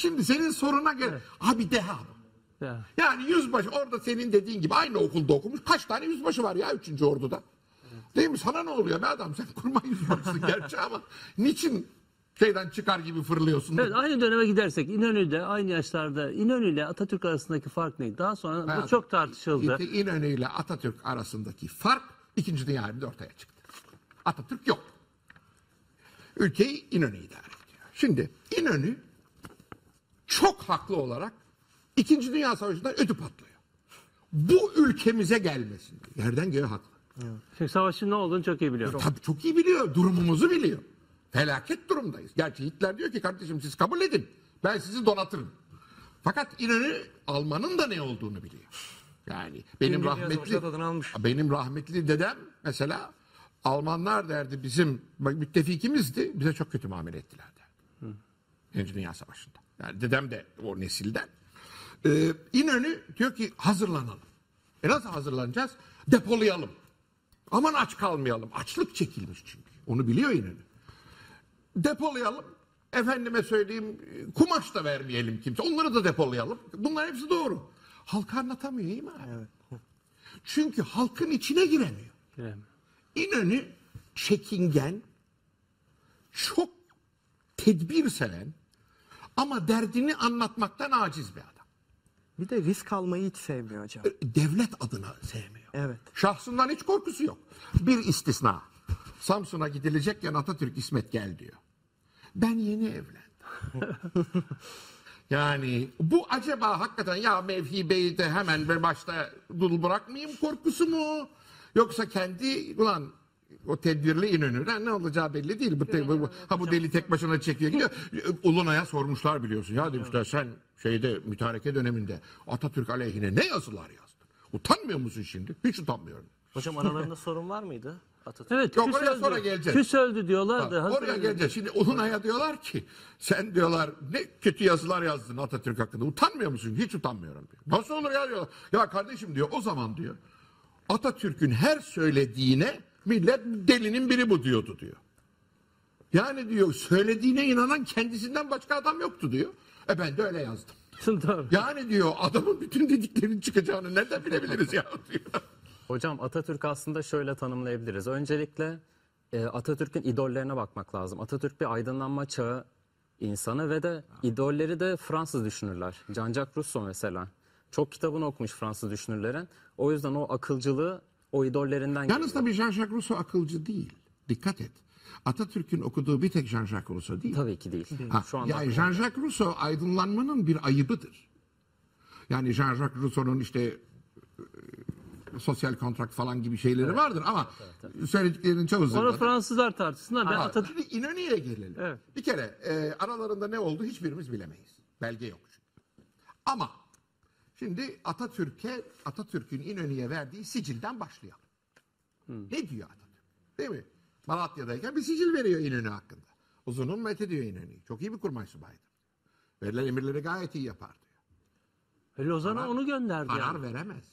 Şimdi senin soruna gel. Abi deha bu. Ya. Yani yüzbaşı orada senin dediğin gibi aynı okulda okumuş. Kaç tane yüzbaşı var ya 3. Ordu'da? Değil mi? Sana ne oluyor be adam? Sen kurmay yüzbaşısın gerçi ama niçin şeyden çıkar gibi fırlıyorsun? Evet, aynı döneme gidersek İnönü'de aynı yaşlarda İnönü ile Atatürk arasındaki fark neydi? Daha sonra bu çok tartışıldı. İnönü ile Atatürk arasındaki fark 2. Dünya Harbi'nde ortaya çıktı. Atatürk yok. Ülkeyi İnönü idare ediyor. Şimdi İnönü çok haklı olarak 2. Dünya Savaşı'nda ödü patlıyor. Bu ülkemize gelmesin. Yerden göğe haklı. Çünkü savaşın ne olduğunu çok iyi biliyor. Tabii çok iyi biliyor. Durumumuzu biliyor. Felaket durumdayız. Gerçi Hitler diyor ki kardeşim siz kabul edin. Ben sizi donatırım. Fakat İnönü Alman'ın da ne olduğunu biliyor. Yani benim rahmetli dedem mesela Almanlar derdi bizim müttefikimizdi. Bize çok kötü muamele ettiler derdi. Birinci Dünya Savaşı'nda. Yani dedem de o nesilden. İnönü diyor ki hazırlanalım. Nasıl hazırlanacağız? Depolayalım. Aman aç kalmayalım. Açlık çekilmiş çünkü. Onu biliyor İnönü. Depolayalım. Efendime söyleyeyim kumaş da vermeyelim kimse. Onları da depolayalım. Bunlar hepsi doğru. Halka anlatamıyor değil mi abi? Evet. Çünkü halkın içine giremiyor. İnönü çekingen, çok tedbir seven ama derdini anlatmaktan aciz bir adam. Bir de risk almayı hiç sevmiyor hocam. Devlet adına sevmiyor. Evet. Şahsından hiç korkusu yok. Bir istisna. Samsun'a gidilecekken Atatürk İsmet gel diyor. Ben yeni evlendim. Yani bu acaba hakikaten ya Mevhi Bey'i de hemen başta dul bırakmayayım korkusu mu? Yoksa kendi ulan o tedbirli İnönü'den ne olacağı belli değil. Bu deli tek başına çekiyor gidiyor. Ulunay'a sormuşlar biliyorsun. Ya demişler sen mütareke döneminde Atatürk aleyhine ne yazılar yazdın? Utanmıyor musun şimdi? Hiç utanmıyorum. Hocam aralarında sorun var mıydı? Atatürk. Evet, Yok oraya sonra geleceğiz. Küs öldü diyorlardı. Oraya geleceğiz. Şimdi Ulunay'a diyorlar ki sen diyorlar ne kötü yazılar yazdın Atatürk hakkında. Utanmıyor musun? Hiç utanmıyorum diyor. Nasıl olur ya diyorlar. Ya kardeşim diyor o zaman diyor Atatürk'ün her söylediğine millet delinin biri bu diyordu diyor. Yani diyor söylediğine inanan kendisinden başka adam yoktu diyor. Ben de öyle yazdım. Yani diyor adamın bütün dediklerinin çıkacağını nereden bilebiliriz ya diyor. Hocam Atatürk aslında şöyle tanımlayabiliriz. Öncelikle Atatürk'ün idollerine bakmak lazım. Atatürk bir aydınlanma çağı insanı ve de idolleri de Fransız düşünürler. Jean-Jacques Rousseau mesela. Çok kitabını okumuş Fransız düşünürlerin. O yüzden o akılcılığı o idollerinden geliyor. Yalnız tabii Jean-Jacques Rousseau akılcı değil. Dikkat et. Atatürk'ün okuduğu bir tek Jean-Jacques Rousseau değil. Tabii ki değil. Şu anda yani Jean-Jacques Rousseau aydınlanmanın bir ayıbıdır. Yani Jean-Jacques Rousseau'nun işte sosyal kontrakt falan gibi şeyleri vardır ama söylediklerinin çoğu zırvadır. Onu Fransızlar tartışsınlar. Ben Atatürk'ü İnönü'ye gelelim. Evet. Bir kere aralarında ne oldu hiçbirimiz bilemeyiz. Belge yok çünkü. Ama şimdi Atatürk'ün İnönü'ye verdiği sicilden başlayalım. Ne diyor Atatürk? Değil mi? Malatya'dayken bir sicil veriyor İnönü hakkında. Uzun'un methi diyor İnönü'yü. Çok iyi bir kurmay subaydır. Verilen emirleri gayet iyi yapar diyor. Lozan'a onu gönderdi. Karar veremez.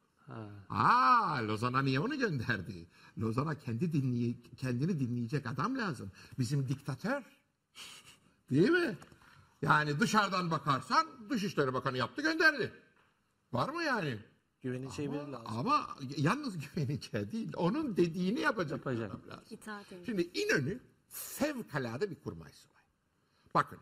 Lozan'a niye onu gönderdi? Lozan'a kendini dinleyecek adam lazım. Bizim diktatör. Değil mi? Yani dışarıdan bakarsan Dışişleri Bakanı yaptı gönderdi. Var mı yani? Güveneceği biri lazım. Ama yalnız güveneceği değil. Onun dediğini yapacak. Lazım. Şimdi İnönü fevkalade bir kurmay subay. Bakın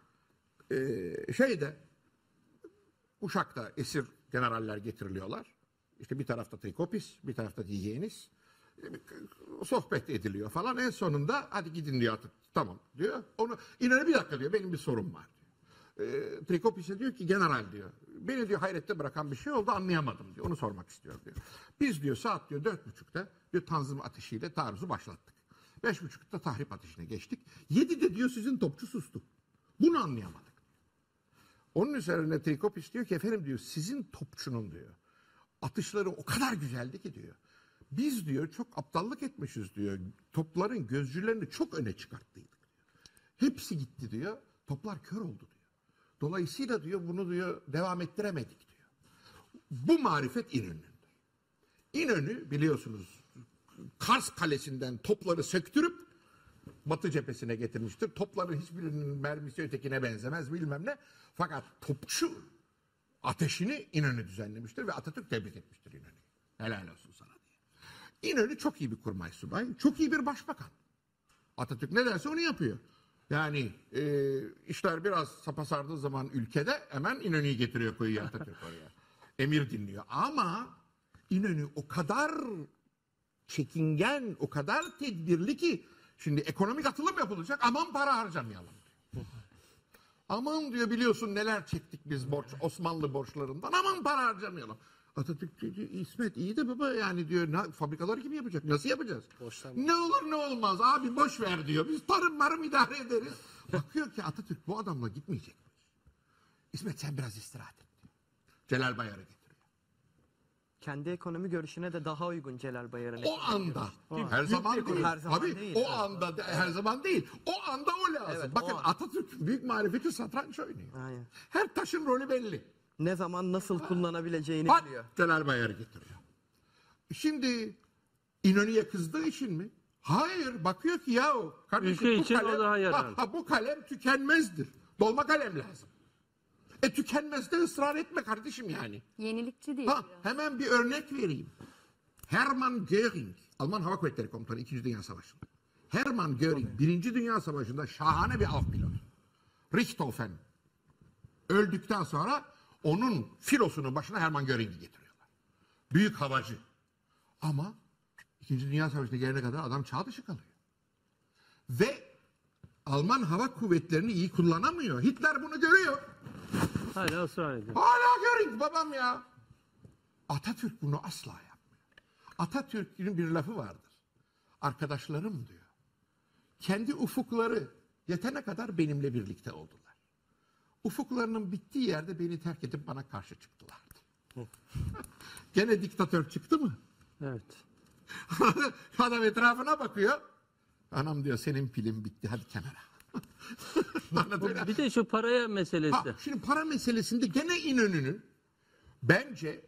Uşak'ta esir generaller getiriliyorlar. İşte bir tarafta Trikopis, bir tarafta Diyenis. Sohbet ediliyor falan. En sonunda hadi gidin diyor artık. Tamam diyor. İnönü bir dakika diyor. Benim bir sorum var diyor. Trikopis'e diyor ki general diyor. Beni diyor hayrette bırakan bir şey oldu anlayamadım diyor. Onu sormak istiyorum diyor. Biz diyor saat diyor 4.30'da diyor tanzim ateşiyle taarruzu başlattık. 5.30'da tahrip ateşine geçtik. 7'de diyor sizin topçu sustu. Bunu anlayamadık. Onun üzerine Trikopis diyor ki efendim diyor sizin topçunun diyor atışları o kadar güzeldi ki diyor. Biz diyor çok aptallık etmişiz diyor. Topların gözcülerini çok öne çıkarttıydık diyor. Hepsi gitti diyor. Toplar kör oldu diyor. Dolayısıyla diyor bunu diyor devam ettiremedik diyor. Bu marifet İnönü'nün. İnönü biliyorsunuz Kars Kalesi'nden topları söktürüp Batı cephesine getirmiştir. Topların hiçbirinin mermisi ötekine benzemez bilmem ne. Fakat topçu ateşini İnönü düzenlemiştir ve Atatürk tebrik etmiştir İnönü'yü. Helal olsun sana diye. İnönü çok iyi bir kurmay subay, çok iyi bir başbakan. Atatürk ne derse onu yapıyor. Yani işler biraz sapasardığı zaman ülkede hemen İnönü'yü getiriyor, koyuyor Atatürk oraya. Emir dinliyor. Ama İnönü o kadar çekingen, o kadar tedbirli ki şimdi ekonomik atılım yapılacak, aman para harcamayalım diyor. Aman diyor, biliyorsun neler çektik biz borç, Osmanlı borçlarından, aman para harcamayalım. Atatürk diyor, İsmet iyi de baba, yani diyor fabrikaları kim yapacak, nasıl yapacağız? Ne olur ne olmaz abi, boş ver diyor, biz tarım idare ederiz. Bakıyor ki Atatürk bu adamla gitmeyecek. İsmet sen biraz istirahat et diyor. Celal Bayar'ı getiriyor. Kendi ekonomi görüşüne de daha uygun Celal Bayar'ın. O anda, her zaman değil. Her zaman Tabii, değil. o anda, her zaman değil. O anda o lazım. Evet, Bakın o an. Atatürk büyük marifeti satranç oynuyor. Aynen. Her taşın rolü belli. Ne zaman nasıl kullanabileceğini Bak, biliyor. Celal Bayar'ı getiriyor. Şimdi İnönü'ye kızdığı için mi? Hayır, bakıyor ki yahu kardeşim, Ülke için o daha yararlı. bu kalem tükenmezdir. Dolma kalem lazım. Tükenmezde ısrar etme kardeşim yani. Yenilikçi değil. Hemen bir örnek vereyim. Hermann Göring, Alman Hava Kuvvetleri Komutanı 2. Dünya Savaşı'nda. Hermann Göring 1. Dünya Savaşı'nda şahane bir av pilotu. Richthofen öldükten sonra onun filosunun başına Hermann Göring'i getiriyorlar. Büyük havacı. Ama 2. Dünya Savaşı'na gelene kadar adam çağ dışı kalıyor. Ve Alman Hava Kuvvetleri'ni iyi kullanamıyor. Hitler bunu görüyor. Hala ısrar ediyor. Hala Göring babam ya. Atatürk bunu asla yapmıyor. Atatürk'ün bir lafı vardır. Arkadaşlarım diyor, kendi ufukları yetene kadar benimle birlikte oldular. Ufuklarının bittiği yerde beni terk edip bana karşı çıktılar. Gene diktatör çıktı mı? Evet. Adam etrafına bakıyor. Anam diyor, senin pilin bitti, hadi kenara. Bir de şu paraya meselesi. Şimdi para meselesinde gene İnönü'nün bence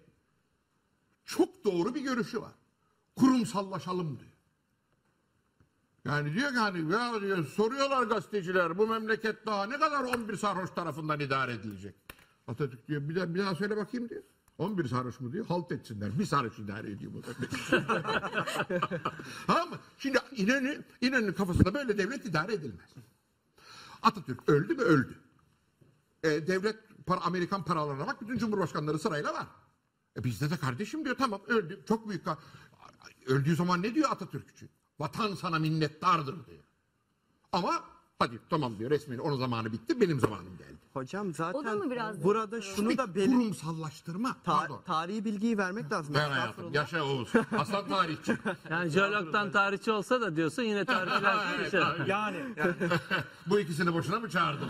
çok doğru bir görüşü var. Kurumsallaşalım diyor. Yani diyor ki hani ya diyor, soruyorlar gazeteciler, bu memleket daha ne kadar 11 sarhoş tarafından idare edilecek. Atatürk diyor bir daha söyle bakayım diyor. 11 sarhoş mu diyor, halt etsinler. Bir sarhoş idare ediyor bu. Tamam mı? Şimdi İnönü'nün kafasında böyle devlet idare edilmez. Atatürk öldü mü öldü. Devlet Amerikan paralarına bak, bütün cumhurbaşkanları sırayla var. Bizde de kardeşim diyor, tamam öldü. Çok büyük. Öldüğü zaman ne diyor Atatürkçü? Vatan sana minnettardır diyor. Ama hadi tamam diyor, resmen onun zamanı bitti, benim zamanım geldi. Hocam O da zaten mı biraz burada şunu da belirtmek, Kurumsallaştırma. Pardon. tarihi bilgiyi vermek lazım. Ben hayatım. Yaşa Oğuz. Aslan tarihçi. Yani jeologdan tarihçi olsa da diyorsun, yine tarihçiler bir şey. Yani Bu ikisini boşuna mı çağırdım?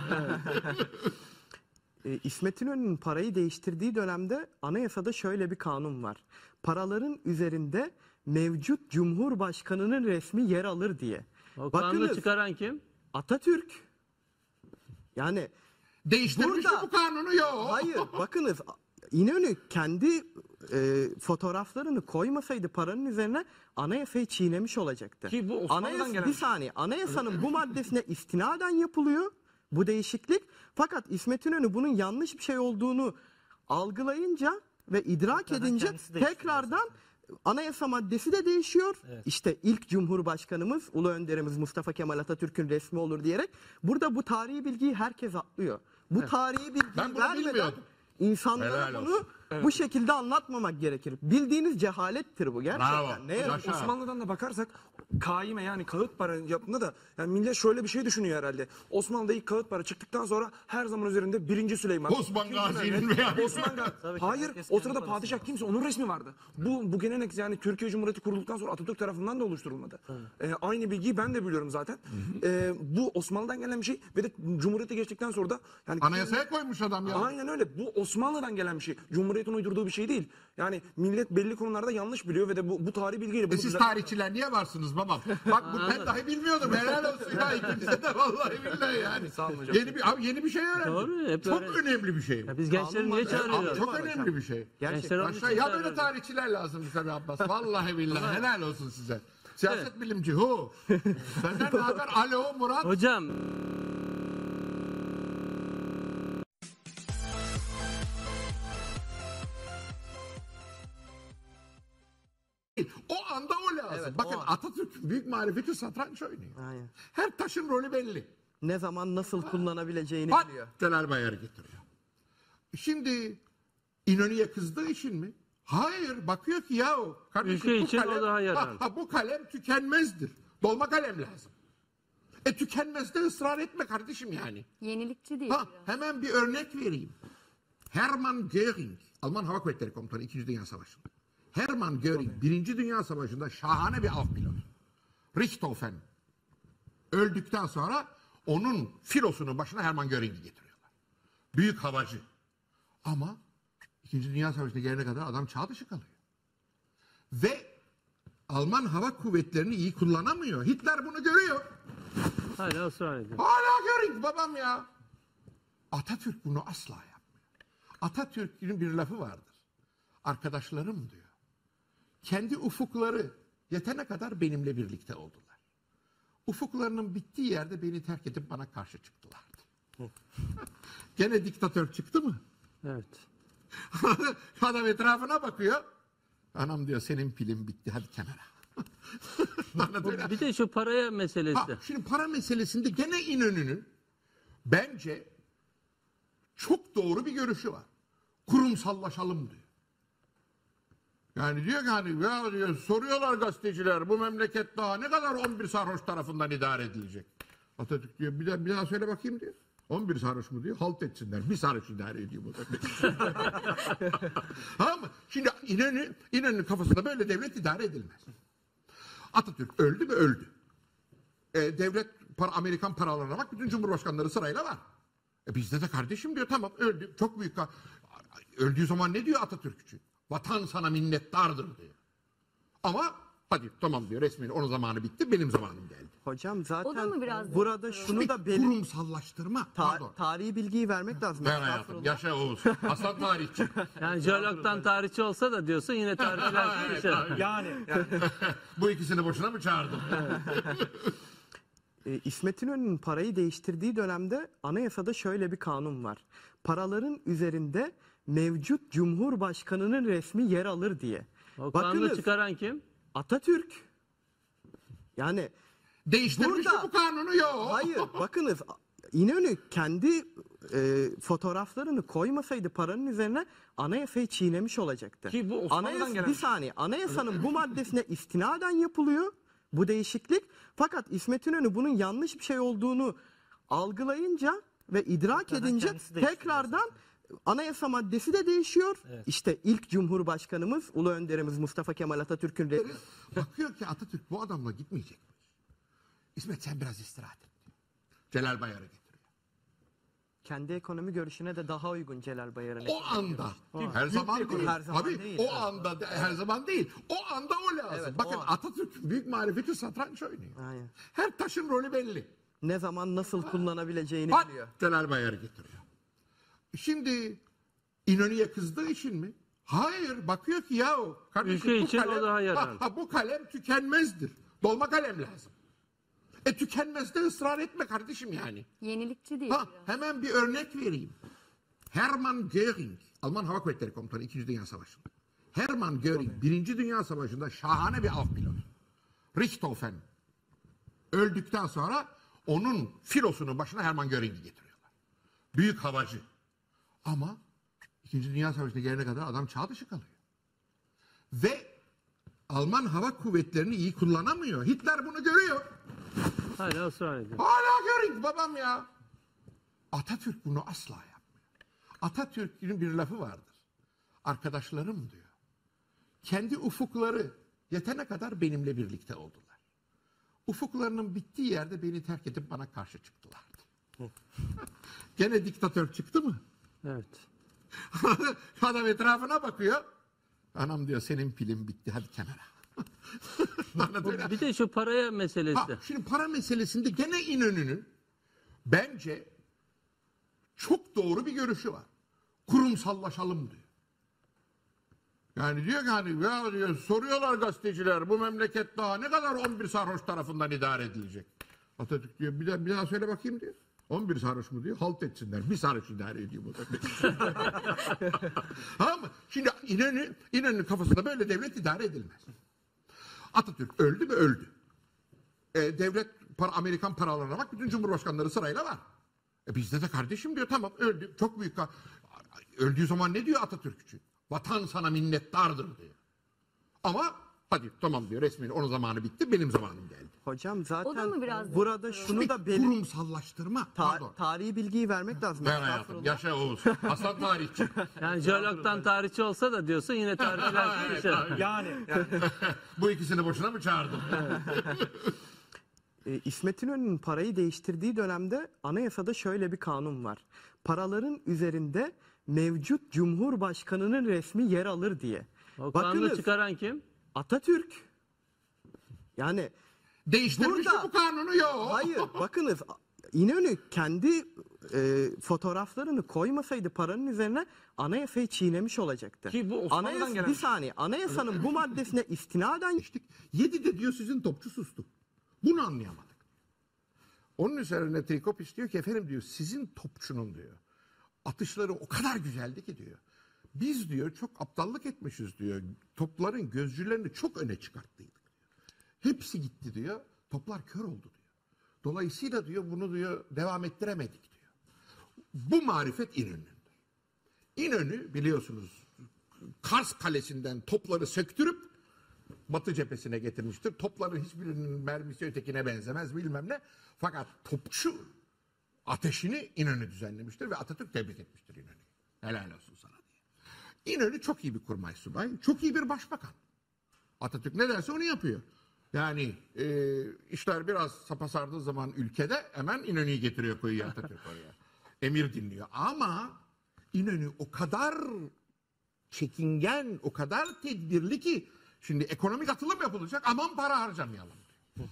İsmet İnönü'nün parayı değiştirdiği dönemde anayasada şöyle bir kanun var. Paraların üzerinde mevcut Cumhurbaşkanı'nın resmi yer alır diye. O kanunu Bakınız, çıkaran kim? Atatürk. Yani Değiştirmiş mi Burada- bu kanunu? Yok. hayır, bakınız, İnönü kendi fotoğraflarını koymasaydı paranın üzerine, anayasayı çiğnemiş olacaktı. Ki bu Osmanlı'dan gelen bir saniye, anayasanın bu maddesine istinaden yapılıyor bu değişiklik. Fakat İsmet İnönü bunun yanlış bir şey olduğunu algılayınca ve idrak Zaten edince kendisi değiştiriyor tekrardan anayasa maddesi de değişiyor. İşte ilk Cumhurbaşkanımız, Ulu Önderimiz Mustafa Kemal Atatürk'ün resmi olur diyerek. Burada bu tarihi bilgiyi herkes atlıyor. Bu tarihi bilgiyi Ben bunu vermeden bilmiyordum. insanlara Helal bunu bu şekilde anlatmamak gerekir. Bildiğiniz cehalettir bu gerçekten. Bravo. Ne yazık- Yaşa. Osmanlı'dan da bakarsak kaime, yani kağıt para yapımında da yani millet şöyle bir şey düşünüyor herhalde. Osmanlı'da ilk kağıt para çıktıktan sonra her zaman üzerinde 1. Süleyman. Osman 2. Gazi'nin Mehmet, veya- Osman Gazi. Tabii ki Hayır, herkes o kendi sırada parasını padişah kimse, onun resmi vardı. Bu gelenek yani Türkiye Cumhuriyeti kurulduktan sonra Atatürk tarafından da oluşturulmadı. Aynı bilgiyi ben de biliyorum zaten. Bu Osmanlı'dan gelen bir şey ve de Cumhuriyete geçtikten sonra da yani Anayasaya koymuş adam ya. aynen öyle. Bu Osmanlı'dan gelen bir şey. Cumhuriyet'in uydurduğu bir şey değil. Yani millet belli konularda yanlış biliyor ve de bu tarih bilgiyle... Siz tarihçiler niye varsınız babam? Bak ben dahi bilmiyordum. Helal olsun ya, ikinize de vallahi billahi yani. Yeni bir şey öğrendim. Doğru, hep Çok öyle. önemli bir şey. Ya biz gençleri niye Abi, çağırıyoruz? çok önemli bir şey. Gençler onun için Ya böyle çağırıyoruz. tarihçiler lazım bize be Abbas. Vallahi billahi helal olsun size. Siyaset bilimci hu. Senden ne haber? Alo Murat. Hocam O anda o lazım. Evet, Bakın o an. Atatürk büyük marifeti satranç oynuyor. Aynen. Her taşın rolü belli. Ne zaman nasıl kullanabileceğini Bak biliyor. Celal Bayar getiriyor. Şimdi İnönü'ye kızdığı için mi? Hayır. Bakıyor ki yahu kardeşim, Ülke bu için o daha yararlı. bu kalem tükenmezdir. Dolma kalem lazım. Tükenmezde ısrar etme kardeşim yani. Yenilikçi değil. Hemen bir örnek vereyim. Hermann Göring, Alman Hava Kuvvetleri Komutanı 2. Dünya Savaşı'nda. Hermann Göring 1. Dünya Savaşı'nda şahane bir av pilotu. Richthofen öldükten sonra onun filosunun başına Hermann Göring'i getiriyorlar. Büyük havacı. Ama 2. Dünya Savaşı'na gelene kadar adam çağ dışı kalıyor. Ve Alman Hava Kuvvetleri'ni iyi kullanamıyor. Hitler bunu görüyor. hala ısrar ediyor. Hala Göring babam ya. Atatürk bunu asla yapmıyor. Atatürk'ün bir lafı vardır. Arkadaşlarım diyor. Kendi ufukları yetene kadar benimle birlikte oldular. Ufuklarının bittiği yerde beni terk edip bana karşı çıktılar. Gene diktatör çıktı mı? Evet. Adam etrafına bakıyor. Anam diyor senin pilin bitti hadi kenara. Bir de şu paraya meselesi. Şimdi para meselesinde gene İnönü'nün bence çok doğru bir görüşü var. Kurumsallaşalım diyor. Yani diyor ki hani ya diyor, soruyorlar gazeteciler bu memleket daha ne kadar 11 sarhoş tarafından idare edilecek. Atatürk diyor bir daha söyle bakayım diyor. 11 sarhoş mu diyor halt etsinler. Bir sarhoş idare ediyor bu. Tamam mı? Şimdi İnönü'nün kafasında böyle devlet idare edilmez. Atatürk öldü mü öldü. Devlet Amerikan paralarına bak bütün cumhurbaşkanları sırayla var. Bizde de kardeşim diyor tamam öldü. Çok büyük. Öldüğü zaman ne diyor Atatürk için? Vatan sana minnettardır diyor. Ama hadi tamam diyor resmen onun zamanı bitti benim zamanım geldi. Hocam O da zaten mı biraz burada şunu da Kurumsallaştırma. Pardon. tarihi bilgiyi vermek lazım. Ben hayatım. Yaşa Oğuz. Aslan tarihçi. Yani jeologdan tarihçi olsa da diyorsun yine tarihçiler bir şey. Yani Bu ikisini boşuna mı çağırdım? İsmet İnönü'nün parayı değiştirdiği dönemde anayasada şöyle bir kanun var. Paraların üzerinde mevcut Cumhurbaşkanı'nın resmi yer alır diye. O kanunu Bakınız çıkaran kim? Atatürk. Yani Değiştirmiş mi Burada- bu kanunu? Yok. hayır bakınız İnönü kendi fotoğraflarını koymasaydı paranın üzerine anayasayı çiğnemiş olacaktı. Ki bu Osmanlı'dan gelen bir bir şey. saniye anayasanın bu maddesine istinaden yapılıyor bu değişiklik. Fakat İsmet İnönü bunun yanlış bir şey olduğunu algılayınca ve idrak Tekrardan edince kendisi değiştiriyor tekrardan anayasa maddesi de değişiyor. İşte ilk Cumhurbaşkanımız, Ulu Önderimiz Mustafa Kemal Atatürk'ün Bakıyor ki Atatürk bu adamla gitmeyecek. İsmet sen biraz istirahat et. Celal Bayar'ı getiriyor. kendi ekonomi görüşüne de daha uygun Celal Bayar'ın. O anda. Her zaman değil. Her zaman Tabii, değil, o evet. anda her zaman değil. O anda o lazım. Evet, Bakın o an. Atatürk büyük marifeti satranç oynuyor. Aynen. Her taşın rolü belli. Ne zaman nasıl kullanabileceğini Bak biliyor. Celal Bayar'ı getiriyor. Şimdi İnönü'ye kızdığı için mi? Hayır. Bakıyor ki yahu kardeşim, Ülke bu için o daha yararlı. bu kalem tükenmezdir. Dolma kalem lazım. Tükenmezde ısrar etme kardeşim yani. Yenilikçi değil. Hemen bir örnek vereyim. Hermann Göring, Alman Hava Kuvvetleri Komutanı 2. Dünya Savaşı'nda. Hermann Göring 1. Dünya Savaşı'nda şahane bir av pilotu. Richthofen öldükten sonra onun filosunun başına Hermann Göring'i getiriyorlar. Büyük havacı. Ama 2. Dünya Savaşı'na gelene kadar adam çağ dışı kalıyor. Ve Alman Hava Kuvvetleri'ni iyi kullanamıyor. Hitler bunu görüyor. Hala ısrar ediyor. Hala Göring babam ya. Atatürk bunu asla yapmıyor. Atatürk'ün bir lafı vardır. Arkadaşlarım diyor. Kendi ufukları yetene kadar benimle birlikte oldular. Ufuklarının bittiği yerde beni terk edip bana karşı çıktılar. Gene diktatör çıktı mı? Evet. Adam etrafına bakıyor. Anam diyor senin pilin bitti hadi kenara. Bir de şu paraya meselesi. Şimdi para meselesinde gene İnönü'nün bence çok doğru bir görüşü var. Kurumsallaşalım diyor. Yani diyor ki hani ya diyor, soruyorlar gazeteciler bu memleket daha ne kadar 11 sarhoş tarafından idare edilecek. Atatürk diyor bir daha söyle bakayım diyor. 11 sarhoş mu diyor. Halt etsinler. Bir sarhoş idare ediyor bu. Tamam mı? Şimdi İnönü'nün kafasında böyle devlet idare edilmez. Atatürk öldü mü öldü. Devlet Amerikan paralarına bak, bütün cumhurbaşkanları sırayla var. Bizde de kardeşim diyor, tamam öldü. Çok büyük. Öldüğü zaman ne diyor Atatürk için? Vatan sana minnettardır diyor. Ama hadi tamam diyor, resmin onun zamanı bitti, benim zamanım geldi. Hocam O da zaten mı biraz burada şunu da Kurumsallaştırma. Pardon. tarihi bilgiyi vermek lazım. Ben hayatım. Yaşa Oğuz. Aslan tarihçi. Yani jeologdan tarihçi olsa da diyorsun yine tarihçiler şey. Yani Bu ikisini boşuna mı çağırdım? İsmet İnönü'nün parayı değiştirdiği dönemde anayasada şöyle bir kanun var. Paraların üzerinde mevcut Cumhurbaşkanı'nın resmi yer alır diye. O kanunu Bakınız, çıkaran kim? Atatürk. Yani Değiştirmiş mi Burada- bu kanunu? Yok. hayır bakınız İnönü kendi fotoğraflarını koymasaydı paranın üzerine anayasayı çiğnemiş olacaktı. Ki bu Osmanlı'dan gelen bir saniye, anayasanın bu maddesine istinaden 7'de diyor sizin topçu sustu. Bunu anlayamadık. Onun üzerine Trikopis diyor ki efendim diyor sizin topçunun diyor atışları o kadar güzeldi ki diyor. Biz diyor çok aptallık etmişiz diyor. Topların gözcülerini çok öne çıkarttıydık diyor. Hepsi gitti diyor. Toplar kör oldu diyor. Dolayısıyla diyor bunu diyor devam ettiremedik diyor. Bu marifet İnönü'nün. İnönü biliyorsunuz Kars Kalesi'nden topları söktürüp Batı cephesine getirmiştir. Topların hiçbirinin mermisi ötekine benzemez bilmem ne. Fakat topçu ateşini İnönü düzenlemiştir ve Atatürk tebrik etmiştir İnönü'yü. Helal olsun sana diye. İnönü çok iyi bir kurmay subay, çok iyi bir başbakan. Atatürk ne derse onu yapıyor. Yani işler biraz sapasardığı zaman ülkede hemen İnönü'yü getiriyor, koyuyor Atatürk oraya. Emir dinliyor ama İnönü o kadar çekingen, o kadar tedbirli ki şimdi ekonomik atılım yapılacak, aman para harcamayalım diyor.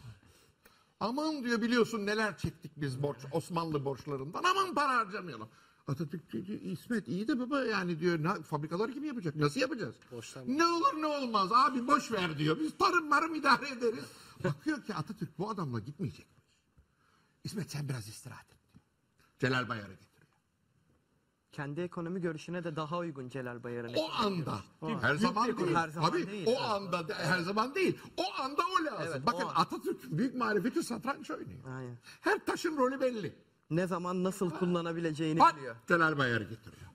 Aman diyor biliyorsun neler çektik biz Osmanlı borçlarından, aman para harcamayalım. Atatürk diyor İsmet iyi de baba yani diyor fabrikaları kim yapacak, nasıl yapacağız? Ne olur ne olmaz abi boş ver diyor, biz tarım idare ederiz. Bakıyor ki Atatürk bu adamla gitmeyecek. İsmet sen biraz istirahat et diyor. Celal Bayar'ı getiriyor. kendi ekonomi görüşüne de daha uygun Celal Bayar'ın. O anda her zaman değil. Her zaman Tabii, değil. o anda her zaman değil. O anda o lazım. Evet, Bakın o an. Atatürk büyük marifeti satranç oynuyor. Aynen. Her taşın rolü belli. Ne zaman nasıl kullanabileceğini Bak biliyor. Celal Bayar'ı getiriyor.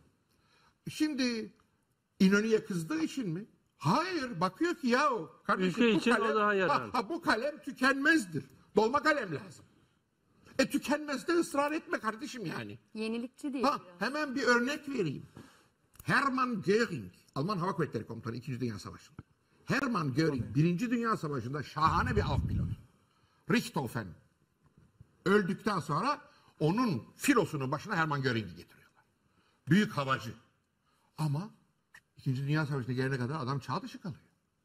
Şimdi İnönü'ye kızdığı için mi? Hayır, bakıyor ki yahu kardeşim, Ülke bu için o daha yararlı. bu kalem tükenmezdir. Dolma kalem lazım. Tükenmezde ısrar etme kardeşim yani. Yenilikçi değil. Ha, hemen bir örnek vereyim. Hermann Göring, Alman Hava Kuvvetleri Komutanı 2. Dünya Savaşı'nda. Hermann Göring 1. Dünya Savaşı'nda şahane bir av pilotu. Richthofen öldükten sonra onun filosunun başına Hermann Göring'i getiriyorlar. Büyük havacı. Ama 2. Dünya Savaşı'na gelene kadar adam çağ dışı kalıyor.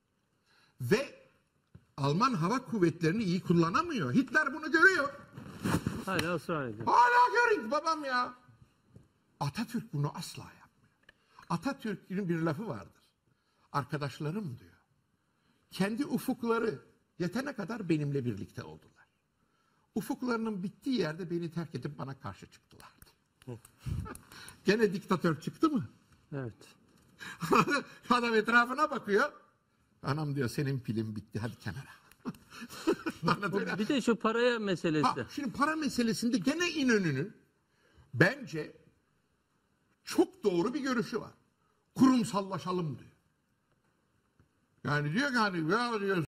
Ve Alman Hava Kuvvetleri'ni iyi kullanamıyor. Hitler bunu görüyor. Hala ısrar ediyor. Hala Göring babam ya. Atatürk bunu asla yapmıyor. Atatürk'ün bir lafı vardır. Arkadaşlarım diyor. Kendi ufukları yetene kadar benimle birlikte oldular. Ufuklarının bittiği yerde beni terk edip bana karşı çıktılar. Gene diktatör çıktı mı? Evet. Adam etrafına bakıyor. Anam diyor senin pilin bitti hadi kenara. Bir de şu paraya meselesi. Ha, şimdi para meselesinde gene İnönü'nün bence çok doğru bir görüşü var. Kurumsallaşalım diyor. Yani diyor ki hani ya diyor